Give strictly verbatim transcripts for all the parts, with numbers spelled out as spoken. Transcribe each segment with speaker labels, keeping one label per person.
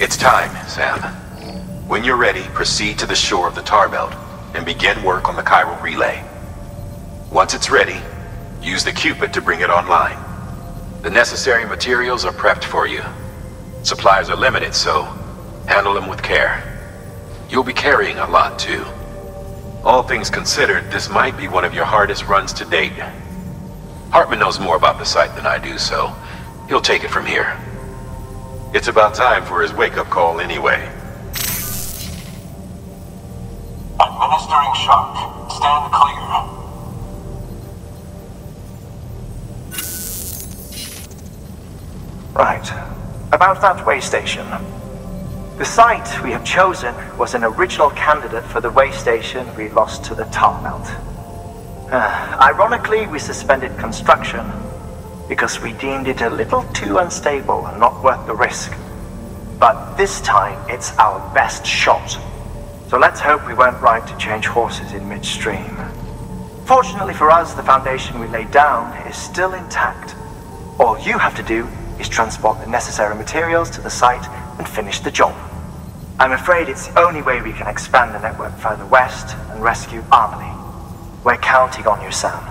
Speaker 1: It's time, Sam. When you're ready, proceed to the shore of the tar belt and begin work on the chiral relay. Once it's ready, use the Cupid to bring it online. The necessary materials are prepped for you. Supplies are limited, so handle them with care. You'll be carrying a lot, too. All things considered, this might be one of your hardest runs to date. Hartman knows more about the site than I do, so he'll take it from here. It's about time for his wake-up call anyway.
Speaker 2: Administering shock. Stand clear.
Speaker 3: Right. About that way station. The site we have chosen was an original candidate for the way station we lost to the tar belt. Uh, ironically, we suspended construction because we deemed it a little too unstable and not worth the risk. But this time, it's our best shot. So let's hope we weren't right to change horses in midstream. Fortunately for us, the foundation we laid down is still intact. All you have to do is transport the necessary materials to the site and finish the job. I'm afraid it's the only way we can expand the network further west and rescue Amelie. We're counting on you, Sam.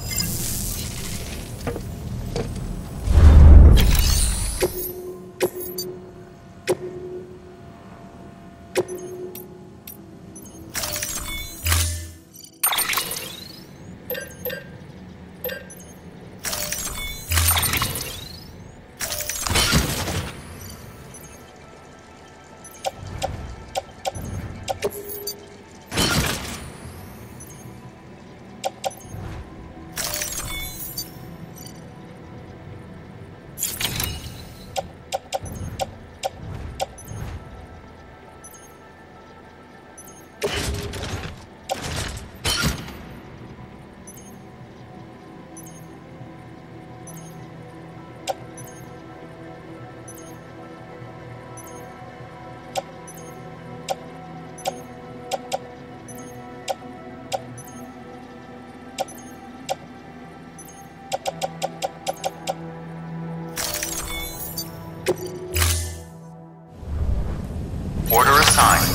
Speaker 4: Order assigned.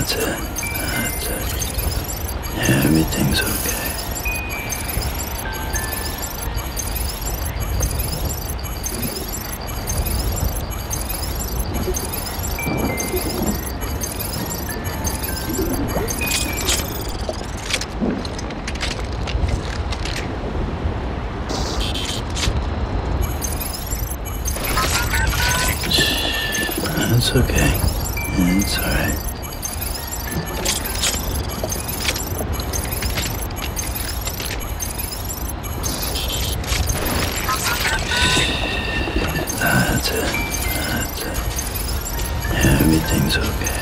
Speaker 4: That's it. That's it. Yeah, everything's okay. It's okay. It's alright. That's it. That's it. Yeah, everything's okay.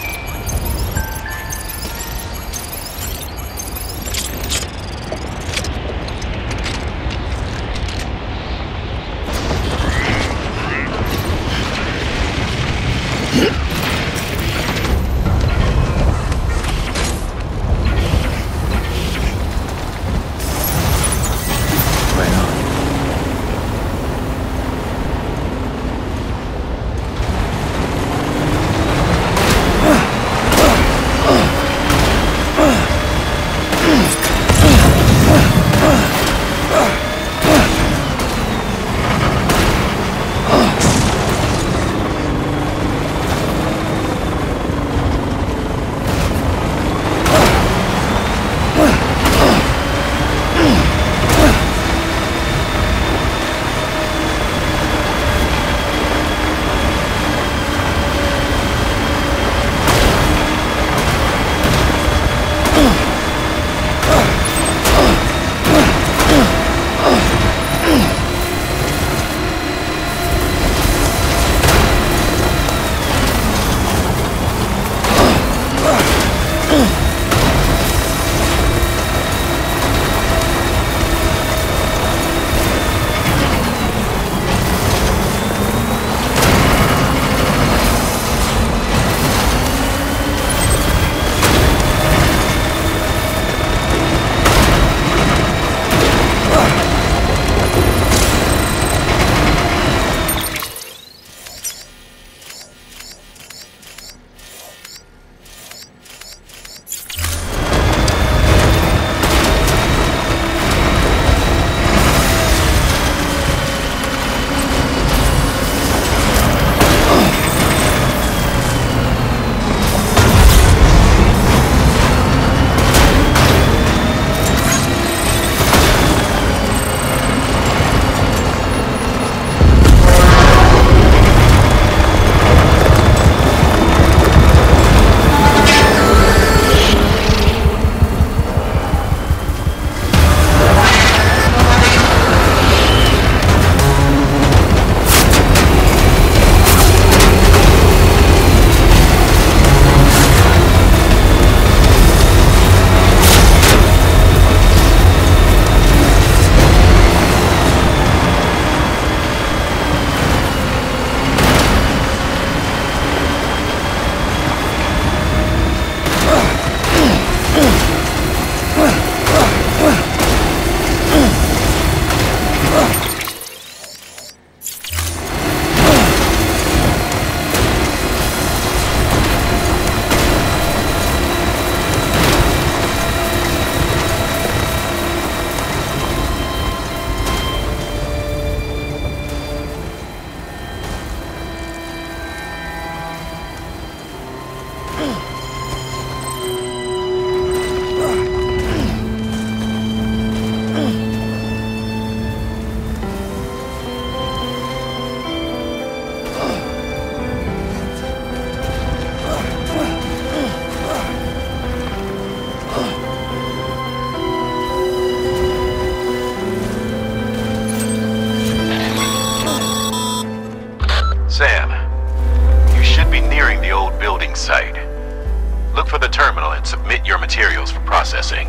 Speaker 1: site. Look for the terminal and submit your materials for processing.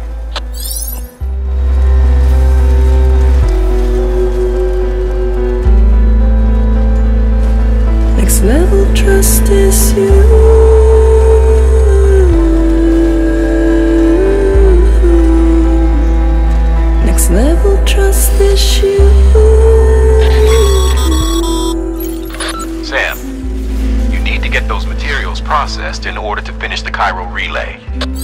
Speaker 5: Next level trust is you. Next level trust is you.
Speaker 1: Sam, you need to get those materials processed in order to finish the chiral relay.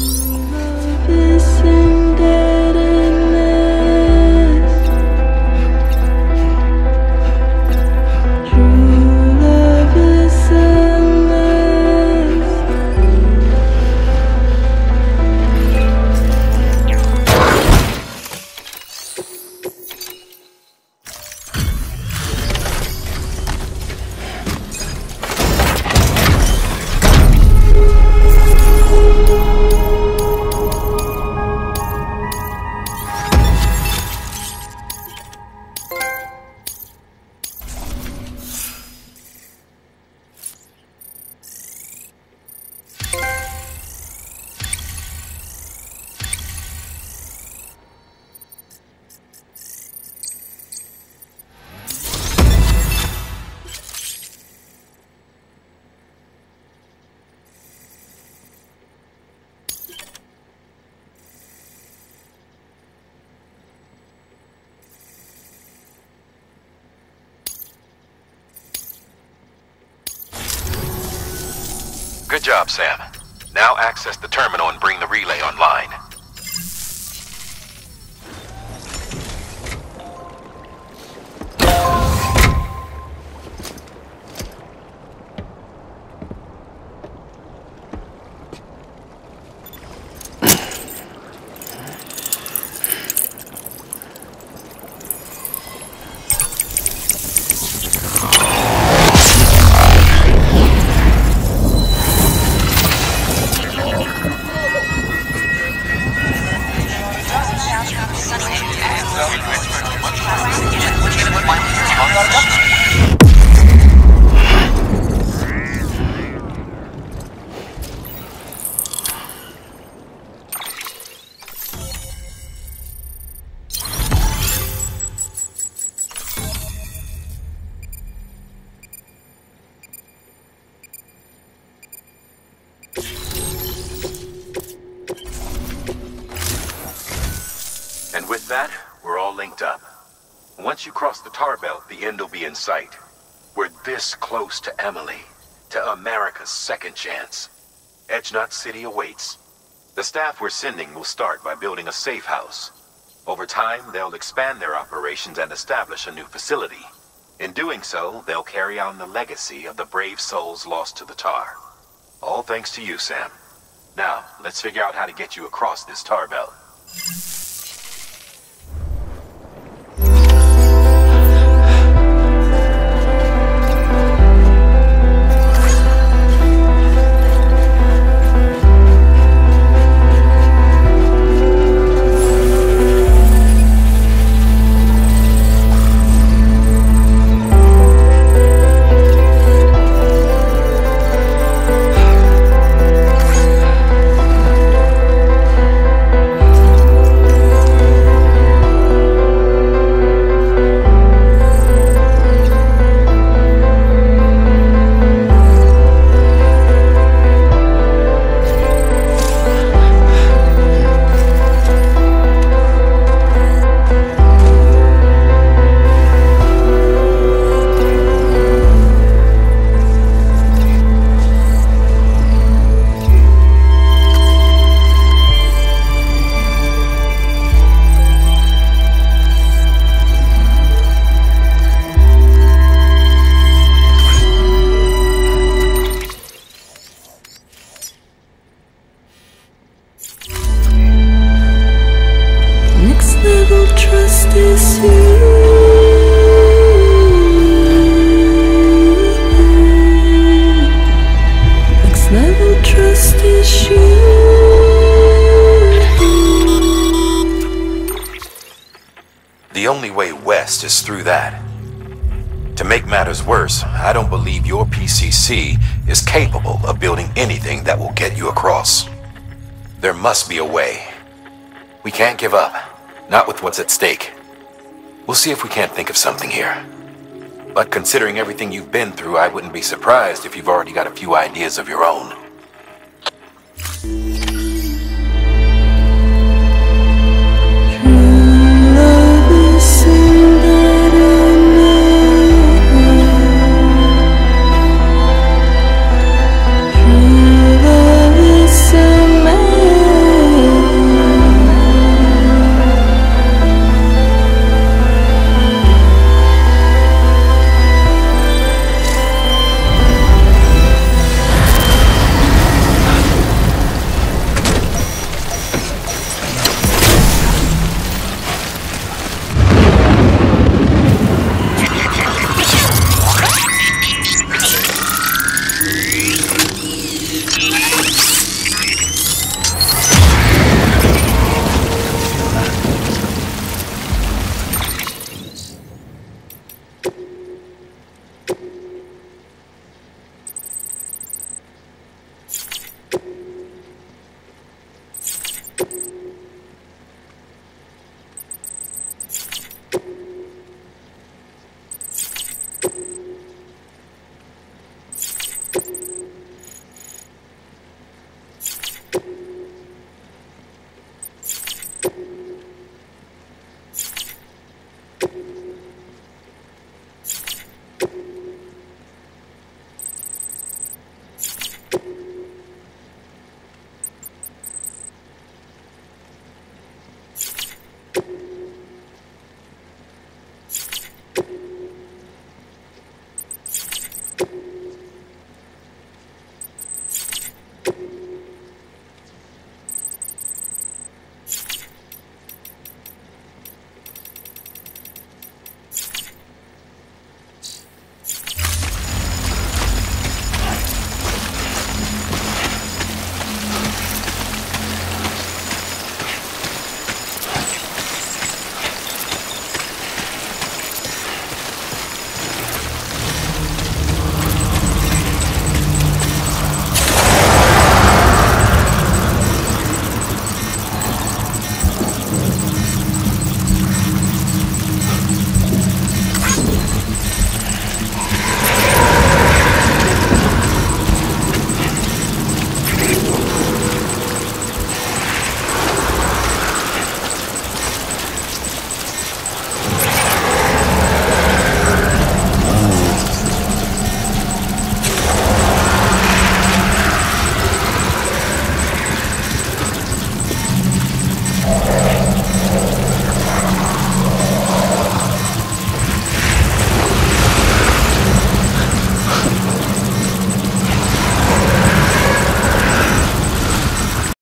Speaker 1: Good job, Sam. Now access the terminal and bring the relay online. And with that, we're all linked up. Once you cross the tar belt, the end will be in sight. We're this close to Emily, to America's second chance. Edgenut City awaits. The staff we're sending will start by building a safe house. Over time, they'll expand their operations and establish a new facility. In doing so, they'll carry on the legacy of the brave souls lost to the tar. All thanks to you, Sam. Now, let's figure out how to get you across this tar belt. The only way west is through that. To make matters worse, I don't believe your P C C is capable of building anything that will get you across. There must be a way. We can't give up, not with what's at stake. We'll see if we can't think of something here. But considering everything you've been through, I wouldn't be surprised if you've already got a few ideas of your own.